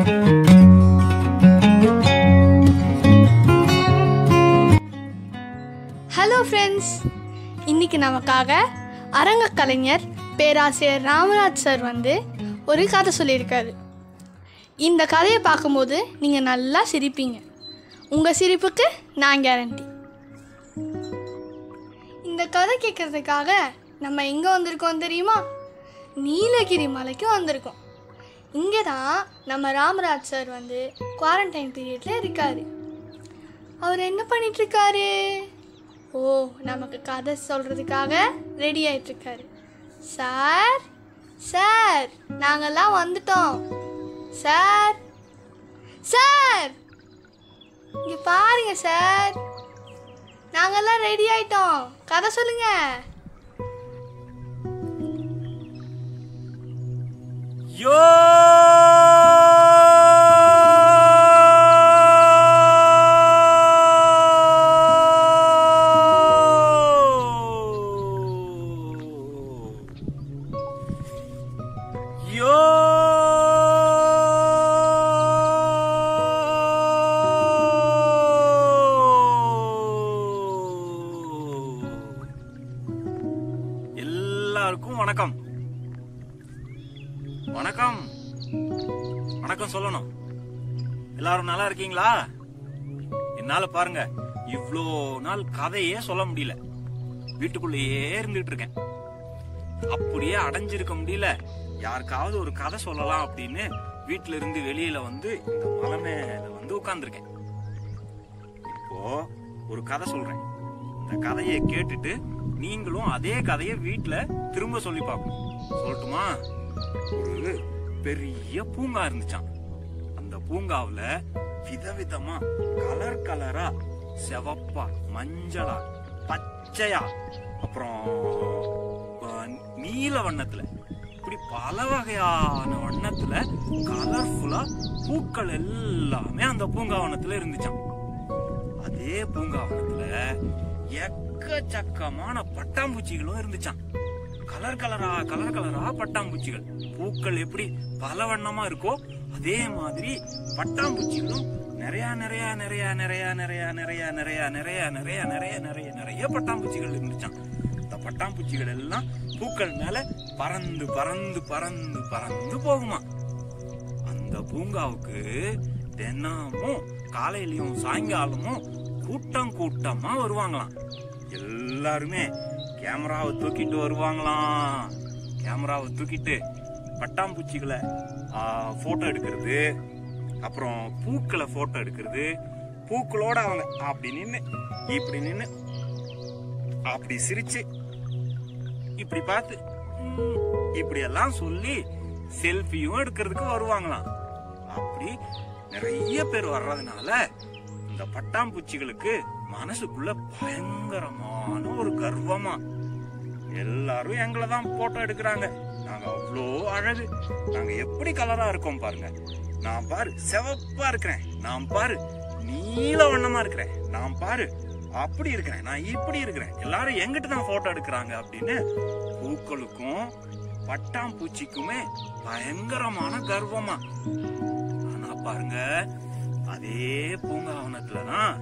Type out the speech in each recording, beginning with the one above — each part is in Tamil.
ஹலோ ஃப்ரெண்ட்ஸ், இன்னைக்கு நமக்காக அரங்க கலைஞர் பேராசிரியர் ராமராஜ் சார் ஒரு கதை சொல்லியிருக்காரு. இந்த கதையை பார்க்கும்போது நீங்கள் நல்லா சிரிப்பீங்க. உங்கள் சிரிப்புக்கு நான் கேரண்டி. இந்த கதை கேட்குறதுக்காக நம்ம எங்கே வந்திருக்கோம் தெரியுமா? நீலகிரி மலைக்கு வந்திருக்கோம். இங்கே தான் நம்ம ராமராஜ் சார் குவாரண்டைன் பீரியடில் இருக்கார். அவர் என்ன பண்ணிகிட்ருக்காரு? ஓ, நமக்கு கதை சொல்கிறதுக்காக ரெடி ஆகிட்டுருக்காரு. சார் சார் நாங்கள்லாம் வந்துட்டோம். சார் சார் இங்கே பாருங்க சார், நாங்கள்லாம் ரெடி ஆகிட்டோம். கதை சொல்லுங்க. யோ எல்லாருக்கும் வணக்கம். வணக்கம் வணக்கம் சொல்லணும். எல்லாரும் நல்லா இருக்கீங்களா? என்னால பாருங்க இவ்ளோ நாள் கதையே சொல்ல முடியல. வீட்டுக்குள்ளேயே இருந்துட்டு இருக்கேன். அப்படியே அடைஞ்சிருக்க முடியல. யாருக்காவது ஒரு கதை சொல்லலாம் அப்படின்னு வீட்டுல இருந்து வெளியில இந்த மலை மேல உட்கார்ந்துருக்கேன். இப்போ ஒரு கதை சொல்றேன். இந்த கதையை கேட்டுட்டு நீங்களும் அதே கதையை வீட்டுல திரும்ப சொல்லி பார்க்கணும். சொல்லட்டுமா? ஒரு பெரிய பூங்கா இருந்துச்சான். அந்த பூங்காவுல விதவிதமா கலர் கலரா, செவப்பா, மஞ்சளா, பச்சையா, அப்புறம் நீல வண்ணத்துல, இப்படி பல வகையான வண்ணத்துல கலர்ஃபுல்லா பூக்கள் எல்லாமே அந்த பூங்காவனத்துல இருந்துச்சான். அதே பூங்காவனத்துல எக்கச்சக்கமான பட்டாம்பூச்சிகளும் இருந்துச்சான். கலர் கலரா பட்டாம்பூச்சிகள். பூக்கள் எப்படி பல வண்ணமா இருக்கோ அதே மாதிரி பட்டாம்பூச்சிகளும் நிறைய நிறைய நிறைய நிறைய நிறைய நிறைய நிறைய நிறைய நிறைய நிறைய நிறைய நிறைய பட்டாம்பூச்சிகள் இருந்துச்சான். இந்த பட்டாம்பூச்சிகள் எல்லாம் பூக்கள் மேல பறந்து பறந்து பறந்து பறந்து போகுமா. அந்த பூங்காவுக்கு தினமும் காலையிலயும் சாயங்காலமும் கூட்டம் கூட்டமா வருவாங்களாம். எல்லாருமே கேமராவை தூக்கிட்டு வருவாங்களாம். கேமராவை தூக்கிட்டு பட்டாம்பூச்சிகளை போட்டோ எடுக்கிறது, அப்புறம் பூக்களை போட்டோ எடுக்கிறது. பூக்களோட அவங்க அப்படி நின்று இப்படி நின்று அப்படி சிரிச்சு இப்படி பார்த்து இப்படி எல்லாம் சொல்லி செல்ஃபியும் எடுக்கிறதுக்கு வருவாங்களாம். அப்படி நிறைய பேர் வர்றதுனால இந்த பட்டாம்பூச்சிகளுக்கு மனசுக்குள்ள பயங்கரமான ஒரு கர்வமா, எல்லாரும் எங்களை தான் போட்டோ எடுக்கிறாங்க, நாங்க அவ்வளோ அழகு, நாங்க எப்படி கலரா இருக்கோம் பாருங்க, நான் பாரு சிவப்பா இருக்கிறேன், நான் பாரு நீல வண்ணமா இருக்கிறேன், நான் பாரு அப்படி இருக்கிறேன், நான் இப்படி இருக்கிறேன், எல்லாரும் எங்கிட்ட தான் போட்டோ எடுக்கிறாங்க அப்படின்னு பூக்களுக்கும் பட்டாம்பூச்சிக்குமே பயங்கரமான கர்வமா. ஆனா பாருங்க, அதே பூங்காவனத்துலதான்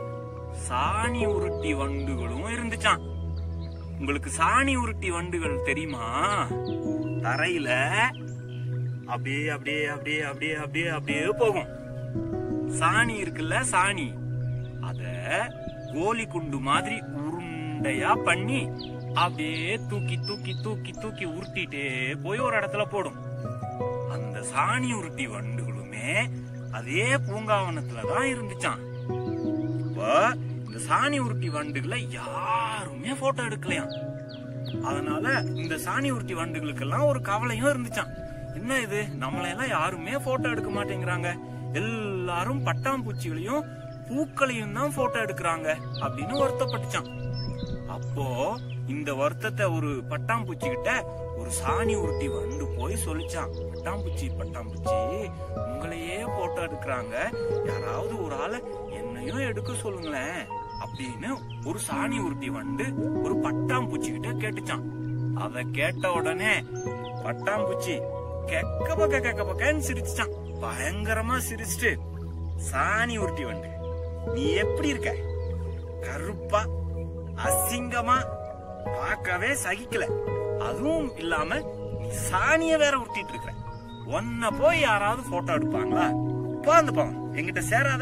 சாணி உருட்டி வண்டுகளும் இருந்துச்சான். உங்களுக்கு சாணி உருட்டி வண்டுகள் தெரியுமா? தரையில அப்படியே அப்படியே அப்படியே அப்படியே அப்படியே அப்படியே போகும். சாணி இருக்குல்ல, சாணி, அத கோலி குண்டு மாதிரி உருண்டையா பண்ணி அப்படியே தூக்கி தூக்கி தூக்கி தூக்கி உருட்டிட்டே போய் ஒரு இடத்துல போடும். அந்த சாணி உருட்டி வண்டுகளுமே அதே பூங்காவனத்துலதான் இருந்துச்சான். இப்போ இந்த சாணி உருட்டி வண்டுகளை யாருமே போட்டோ எடுக்கலையாம். அதனால இந்த சாணி உருட்டி வண்டுகளுக்கெல்லாம் ஒரு கவலையும் இருந்துச்சான். என்ன இது, நம்மளையெல்லாம் யாருமே போட்டோ எடுக்க மாட்டேங்கிறாங்க, எல்லாரும் பட்டாம்பூச்சிகளையும் பூக்களையும் தான் போட்டோ எடுக்கிறாங்க அப்படின்னு வருத்தப்பட்டுச்சான். அப்போ இந்த வருத்தத்தை ஒரு பட்டாம்பூச்சி கிட்ட ஒரு சாணி உருட்டி வண்டு போய் சொல்லிச்சான். பட்டாம்பூச்சி பட்டாம்பூச்சி, உங்களையே போட்டோ எடுக்கிறாங்க, யாராவது ஒரு ஆளை என்னையும் எடுக்க சொல்லுங்களேன் அப்படின்னு ஒரு சாணி உருட்டி வண்டு ஒரு பட்டாம்பூச்சி கிட்ட கேட்டுச்சான். அத கேட்ட உடனே பட்டாம்பூச்சி கெக்க பக்கன்னு சிரிச்சுச்சான். பயங்கரமா சிரிச்சுட்டு, சாணி உருட்டி வண்டு நீ எப்படி இருக்க? கருப்பா அசிங்கமா, பார்க்கவே சகிக்கல. அதுவும் இல்லாம நீ சாணிய வேற உருட்டிட்டு இருக்க. உன்ன போய் யாராவது போட்டோ எடுப்பாங்களா? பாந்து பாவம் என்கிட்ட சேராத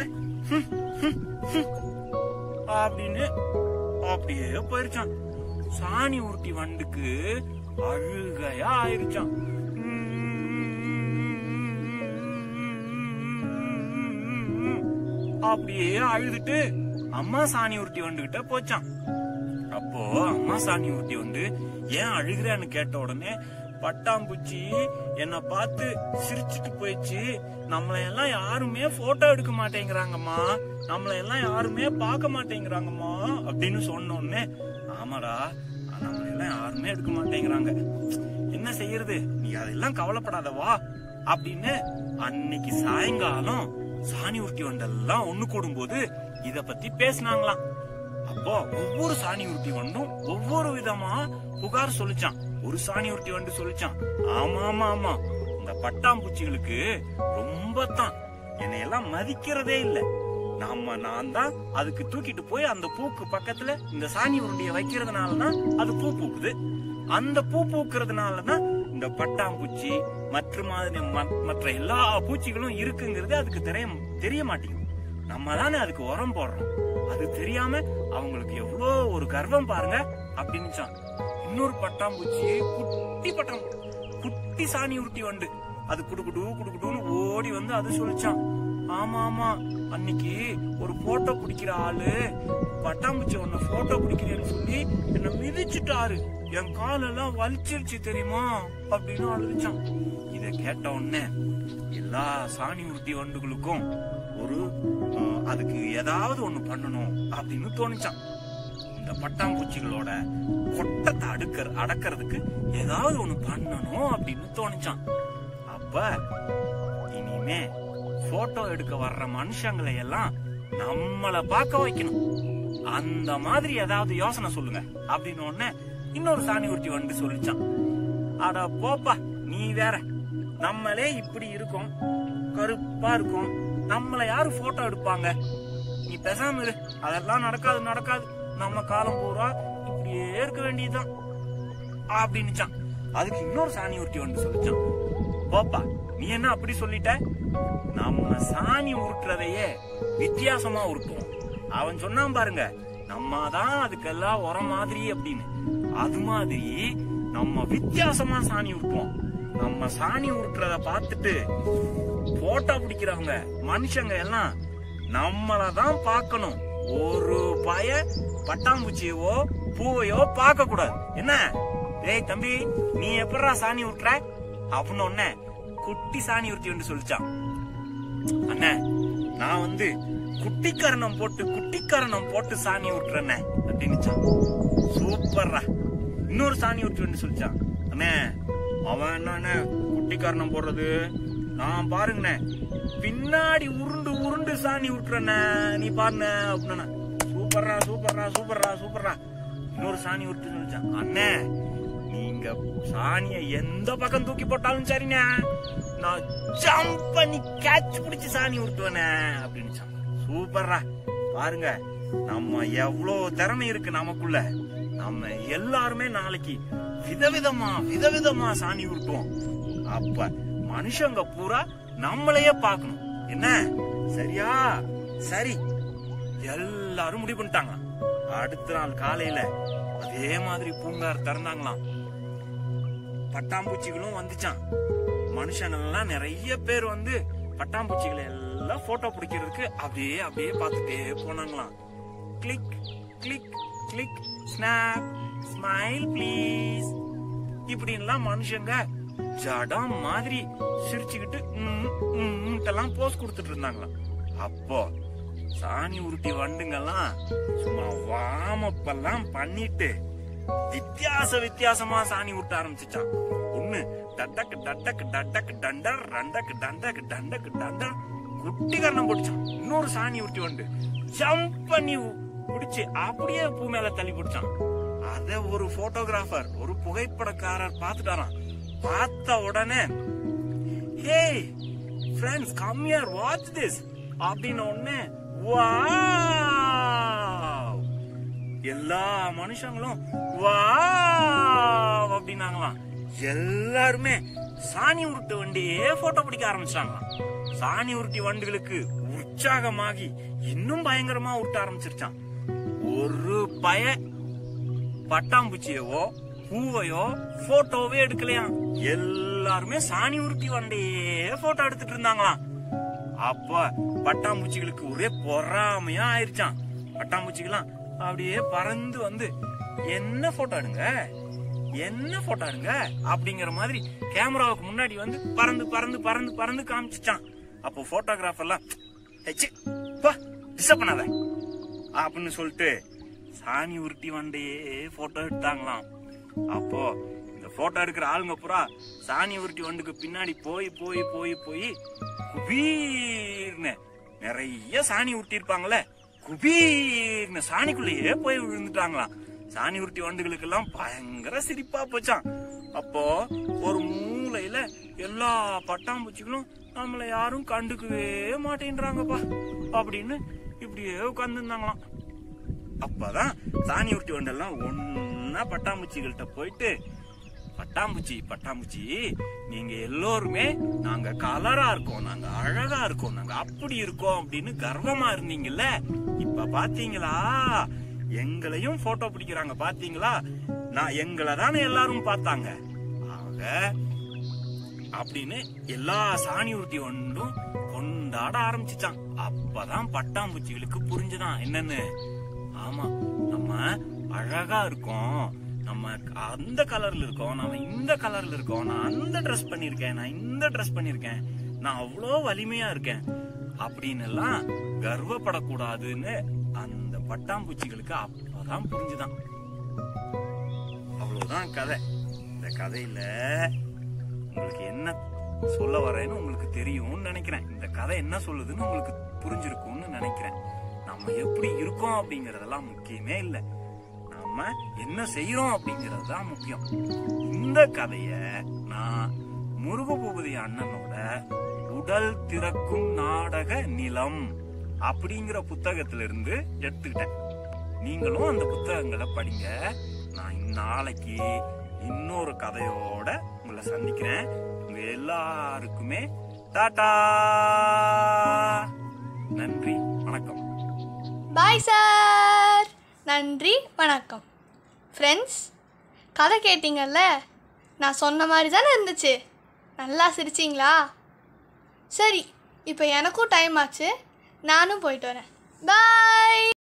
அப்படின்னு அப்படியே போயிருச்சான். சாணி உருட்டி வண்டுக்கு அழுகையா ஆயிருச்சான். அப்படியே அழுதுட்டு அம்மா சாணி உருட்டி வந்துகிட்ட போச்சான். அப்போ அம்மா சாணி உருட்டி வந்து ஏன் அழுகிறேன்னு கேட்ட உடனே, பட்டாம்பூச்சி என்ன பார்த்து சிரிச்சுட்டு போயிடுச்சு. நம்மள எல்லாம் யாருமே போட்டோ எடுக்க மாட்டேங்கிறாங்கம்மா, நம்மள எல்லாம் யாருமே பார்க்க மாட்டேங்கிறாங்கம்மா அப்படின்னு சொன்ன உடனே, ஆமாடா நம்மள எல்லாம் யாருமே எடுக்க மாட்டேங்கிறாங்க, என்ன செய்யறது, நீ அதெல்லாம் கவலைப்படாதவா அப்படின்னு அன்னைக்கு சாயங்காலம் சாணி உருட்டி வண்டெல்லாம் ஒண்ணு கூடும் போது இத பத்தி பேசினாங்களாம். அப்போ ஒவ்வொரு சாணி உருட்டி வண்டும் ஒவ்வொரு விதமா புகார் சொல்லிச்சான். ஒரு சாணி உருட்டி வண்டு சொல்லிச்சான், ஆமா ஆமா ஆமா இந்த பட்டாம்பூச்சிகளுக்கு ரொம்ப தான் என்னையெல்லாம் மதிக்கிறதே இல்ல. நான் தான் அதுக்கு தூக்கிட்டு போய் அந்த பூக்கு பக்கத்துல இந்த சாணி உருண்டிய வைக்கிறதுனாலதான் அது பூ பூக்குது. அந்த பூ பூக்குறதுனாலதான் இந்த பட்டாம்பூச்சி மற்ற எல்லா பூச்சிகளும் இருக்குங்கிறது அதுக்கு தெரிய மாட்டேங்குது. நம்ம தானே அதுக்கு உரம் போடுறோம், அது தெரியாம அவங்களுக்கு எவ்வளோ ஒரு கர்வம் பாருங்க அப்படின்னு. இன்னொரு பட்டாம்பூச்சி குட்டி சாணி உருட்டி வண்டு அது குடுக்குடுன்னு ஓடி வந்து அது சொல்லிச்சான், ஆமா ஆமா அன்னைக்கு ஒரு போட்டோ பிடிக்கிற ஆளு பட்டாம்பூச்சி ஒன்னு போட்டோ பிடிக்கிறேன்னு சொல்லி என்ன மிதிச்சுட்டாரு, என் காலெல்லாம் வலிச்சிருச்சு தெரியுமா அப்படின்னு அழுதுச்சான். இத கேட்ட உடனே எல்லா சாணி உருட்டி வண்டுகளுக்கும் ஒரு அதுக்கு ஏதாவது ஒண்ணு பண்ணணும் அப்படின்னு தோணிச்சான். இந்த பட்டாம்பூச்சிகளோட கொட்டத்தை அடக்கிறதுக்கு ஏதாவது ஒண்ணு பண்ணணும் அப்படின்னு தோணிச்சான். அப்ப இனிமே போட்டோ எடுக்க வர்ற மனுஷங்களை எல்லாம் நம்மள பார்க்க வைக்கணும், அந்த மாதிரி ஏதாவது யோசனை சொல்லுங்க அப்படின்னு உடனே இன்னொரு சாணி உருட்டி வந்து சொல்லிச்சான், அட போப்பா நீ வேற, நம்மளே இப்படி இருக்கோம், கருப்பா இருக்கும், நம்மள யாரு போட்டோ எடுப்பாங்க, நீ பேசாம இரு, அதெல்லாம் நடக்காது, நம்ம காலம் பூரா இப்படியே இருக்க வேண்டியதுதான் அப்படின்னுச்சான். அதுக்கு இன்னொரு சாணி உருட்டி வந்து சொல்லிச்சான், போப்பா நீ என்ன அப்படி சொல்லிட்ட, நம்ம சாணி உருட்டுறதையே வித்தியாசமா உருட்டுவோம். அவன் சொன்னான் பாருங்க, நம்ம தான் அதுக்கெல்லாம் உரம் மாதிரி அப்படின்னு, அது மாதிரி நம்ம வித்தியாசமா சாணி உருட்டுவோம். நம்ம சாணி உருட்டுறத பார்த்துட்டு போட்டோ பிடிக்கிறவங்க மனுஷங்க எல்லாம் நம்மளதான் பார்க்கணும், ஒரு பட்டாம்பூச்சியவோ பூவையோ பார்க்க கூடாது. என்ன ஏய் தம்பி நீ எப்படா சாணி உருட்டுற அப்படின்னு ஒன்ன குட்டி சாணி உருட்டி வந்து சொல்லிச்சான். அண்ணா நான் வந்து குட்டிக்கரணம் போட்டு சாணி உருட்டுறேன் அப்படின்னுச்சான். சூப்பர்ரா. இன்னொரு சாணி உருட்டி வந்து சொல்லிச்சான், அண்ணே அவன் என்ன குட்டிக்கரணம் போடுறது, நான் பாருங்கண்ணே பின்னாடி உருண்டு சாணி உருட்டுறேன், நீ பாருண்ண அப்படின்னா. சூப்பர்ரா. இன்னொரு சாணி உருட்டு சொல்லிச்சான், அண்ணே நீங்க சாணிய எந்த பக்கம் தூக்கி போட்டாலும் சரிண்ணே, நான் ஜம்ப் பண்ணி கேட்ச் பிடிச்சு சாணி உருட்டுவேனே அப்படின்னு. சூப்பர்ரா. பாருங்க நம்ம எவ்வளவு திறமை இருக்கு நமக்குள்ள, நம்ம எல்லாருமே நாளைக்கு விதவிதமா சாணி உருட்டுவோம். அப்ப மனுஷங்க பூரா நம்மளையே பார்க்கணும். என்ன சரியா? சரி எல்லாரும் முடிவு பண்ணிட்டாங்க. அடுத்த நாள் காலையில அதே மாதிரி பூங்கார் திறந்தாங்களாம். பட்டாம்பூச்சிகளும் வந்துச்சான். மனுஷங்கள்லாம் நிறைய பேர் வந்து பட்டாம்பூச்சிகளை எல்லாம் போட்டோ பிடிக்கிறதுக்கு அப்படியே பார்த்துட்டே போனாங்களாம். Click click click snap smile please இப்படின்லாம் மனுஷங்க ஜடம் மாதிரி சிரிச்சுக்கிட்டு போஸ் கொடுத்துட்டு இருந்தாங்களாம். அப்போ சாணி உருட்டி வண்டுங்கெல்லாம் சும்மா வாமப்பெல்லாம் பண்ணிட்டு வித்தியாசமா சாணி உருட்ட ஆரம்பிச்சுச்சான். ஒண்ணு டட்டக்கு டண்டர் டண்டக்கு டண்டர் குட்டி கரணம் போட்டுச்சான். இன்னொரு சாணி உருட்டி வண்டு ஜம்ப் பண்ணி பிடிச்சு அப்படியே பூ மேல தள்ளி பிடிச்சான். அத ஒரு போட்டோகிராஃபர், ஒரு புகைப்படக்காரர் பார்த்துட்டாராம். பார்த்த உடனே hey friends come here watch this அப்படின்னு உடனே வாவ் எல்லா மனுஷங்களும் வாவ் அப்படின்னாங்களாம். எல்லாருமே சாணி உருட்டு வண்டியே போட்டோ பிடிக்க ஆரம்பிச்சாங்களாம். சாணி உருட்டி வண்டிகளுக்கு உற்சாகமாகி இன்னும் பயங்கரமா உருட்ட ஆரம்பிச்சிருச்சான். ஒரு பட்டாம்பூச்சியவோ பூவையோ போட்டோவே எடுக்கலையாம். எல்லாருமே சாணி உருட்டி வண்டியே போட்டோ எடுத்துட்டு இருந்தாங்களாம். அப்ப பட்டாம்பூச்சிகளுக்கு ஒரே பொறாமையா ஆயிருச்சான். பட்டாம்பூச்சிகளாம் அப்படியே பறந்து வந்து என்ன போட்டோ எடுங்க அப்படிங்கிற மாதிரி கேமராவுக்கு முன்னாடி வந்து பறந்து பறந்து பறந்து பறந்து காமிச்சிச்சான். அப்போ போட்டோகிராஃபர் எல்லாம் டிஸ்டர்ப் பண்ணாத அப்படின்னு சொல்லிட்டு சாணி உருட்டி வண்டையே போட்டோ எடுத்தாங்களாம். அப்போ இந்த போட்டோ எடுக்கிற ஆளுங்க பூரா சாணி உருட்டி வண்டுக்கு பின்னாடி போய் போய் போய் போய் குபீர்னு நிறைய சாணி உருட்டி இருப்பாங்களே, குபீர்னு சாணிக்குள்ளேயே போய் விழுந்துட்டாங்களாம். சாணி உருட்டி வண்டுகளுக்கு எல்லாம் பயங்கர சிரிப்பா போச்சான். அப்போ ஒரு மூலையில எல்லா பட்டாம்பூச்சிகளும் நம்மள யாரும் கண்டுக்கவே மாட்டேன்றாங்கப்பா அப்படின்னு இப்படியே உட்கார்ந்து இருந்தாங்களாம். அப்பதான் சாணி உருட்டி வண்டெல்லாம் ஒன்னா பட்டாம்பூச்சிகள்கிட்ட போயிட்டு, பட்டாம்பூச்சி நீங்க எல்லோருமே நாங்க கலரா இருக்கோம், நாங்க அழகா இருக்கோம், நாங்க அப்படி இருக்கோம் அப்படின்னு கர்வமா இருந்தீங்கல்ல, இப்ப பாத்தீங்களா எங்களையும் போட்டோ பிடிக்கிறாங்க பாத்தீங்களா, நான் எங்களை தானே எல்லாரும் பார்த்தாங்க ஆக அப்படின்னு எல்லா சாணி உருட்டி ஒன்றும் கொண்டாட ஆரம்பிச்சுச்சான். அப்பதான் பட்டாம்பூச்சிகளுக்கு புரிஞ்சுதான் என்னன்னு, ஆமா நம்ம அழகா இருக்கோம், நம்ம அந்த கலர்ல இருக்கோம், நம்ம இந்த கலர்ல இருக்கோம், நான் அந்த ட்ரெஸ் பண்ணிருக்கேன், நான் இந்த ட்ரெஸ் பண்ணிருக்கேன், நான் அவ்வளோ வலிமையா இருக்கேன் அப்படின்னு எல்லாம் கர்வப்படக்கூடாதுன்னு அந்த பட்டாம்பூச்சிகளுக்கு அப்பதான் புரிஞ்சுதான். அவ்வளவுதான் கதை. இந்த கதையில உங்களுக்கு என்ன சொல்ல வரேன்னு உங்களுக்கு தெரியும்னு நினைக்கிறேன். இந்த கதை என்ன சொல்லுதுன்னு உங்களுக்கு புரிஞ்சிருக்கும்னு நினைக்கிறேன். நம்ம எப்படி இருக்கோம் அப்படிங்கறதெல்லாம் முக்கியமே இல்லை, நம்ம என்ன செய்யறோம் அப்படிங்கறது தான் முக்கியம். இந்த கதைய நான் முருகபூபதி அண்ணனோட உடல் திறக்கும் நாடக நிலம் அப்படிங்கிற புத்தகத்திலிருந்து எடுத்துக்கிட்டேன். நீங்களும் அந்த புத்தகங்களை படிங்க. நான் நாளைக்கு இன்னொரு கதையோட உங்களை சந்திக்கிறேன். உங்க எல்லாருக்குமே டாடா, நன்றி, வணக்கம். Bye sir. நன்றி, வணக்கம். ஃப்ரெண்ட்ஸ், கதை கேட்டீங்கல்ல, நான் சொன்ன மாதிரி தானே இருந்துச்சு? நல்லா சிரிச்சிங்களா? சரி, இப்போ எனக்கும் டைம் ஆச்சு, நானும் போயிட்டு வரேன். பாய்.